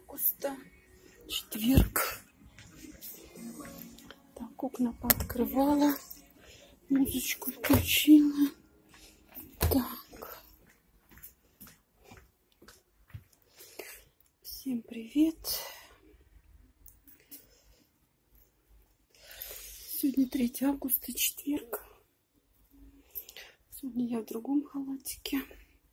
августа, четверг. Так, окна пооткрывала, музычку включила. Так. Всем привет. Сегодня 3 августа, четверг. Сегодня я в другом халатике.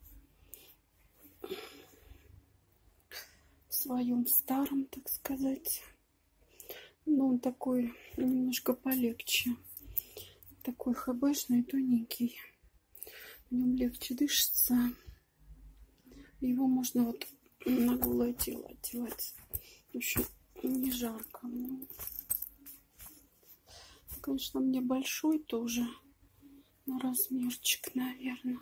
В своем старом, так сказать. Но он такой немножко полегче. Такой хэбэшный, тоненький. В нем легче дышится. Его можно вот на голое тело одевать. В общем, не жарко. Конечно, мне большой тоже. На размерчик, наверное.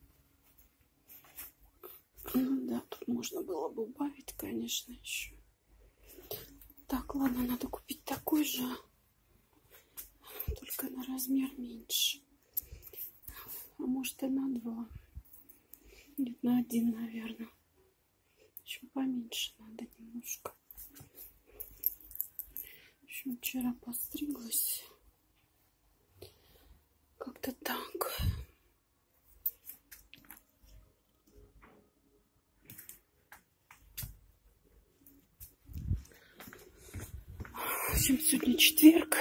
Ну да, тут можно было бы убавить, конечно, еще. Так, ладно, надо купить такой же. Только на размер меньше. А может и на 2. Нет, на 1, наверное. Еще поменьше надо немножко. В общем, вчера постриглась. Как-то так. В общем, сегодня четверг.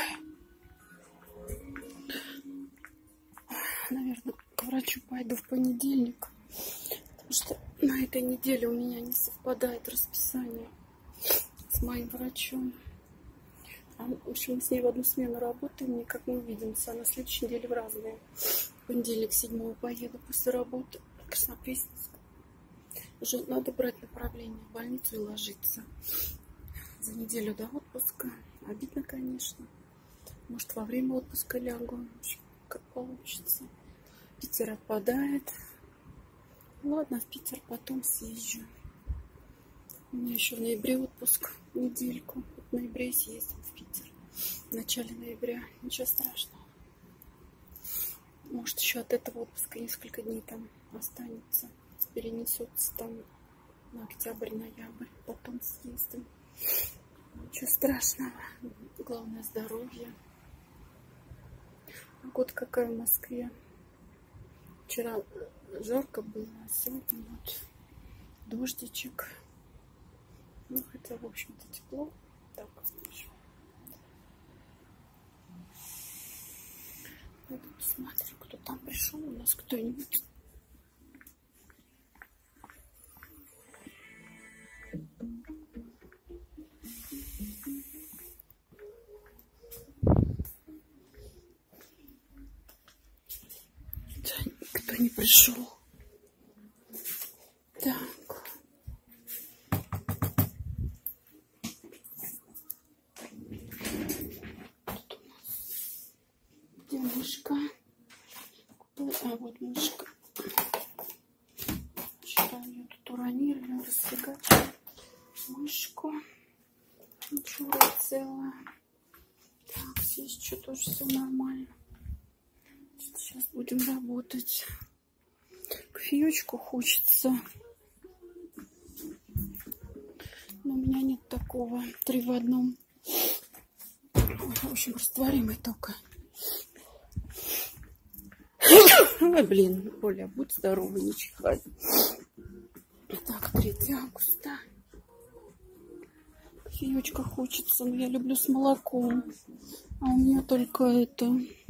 Наверное, к врачу пойду в понедельник. Потому что на этой неделе у меня не совпадает расписание с моим врачом. В общем, мы с ней в одну смену работаем, никак не увидимся. А на следующей неделе в разные. В понедельник 7-го поеду после работы в Краснопресненск. Уже надо брать направление в больницу и ложиться. За неделю до отпуска. Обидно, конечно. Может, во время отпуска лягу. В общем, как получится. Питер отпадает. Ладно, в Питер потом съезжу. У меня еще в ноябре отпуск. Недельку. В ноябре съездим в Питер. В начале ноября. Ничего страшного. Может, еще от этого отпуска несколько дней там останется. Перенесется там на октябрь-ноябрь. Потом съездим. Ничего страшного. Главное здоровье. Погода какая в Москве. Вчера жарко было, а сегодня вот дождичек. Ну, хотя, в общем-то, тепло. Так, в общем. Пойду посмотрю, кто там пришел. У нас кто-нибудь. Кто не пришел. Так. Тут у нас где мышка? А вот мышка. Вчера ее тут уронили, расфигачили мышку. Ничего, целая. Так, здесь что тоже все нормально. Сейчас будем работать. Кофеечку хочется. Но у меня нет такого 3 в 1. В общем, растворимый только. Ой, блин, Оля, будь здорова, не чихай. Так, 3 августа. Кофеечка хочется, но я люблю с молоком. А у меня только это...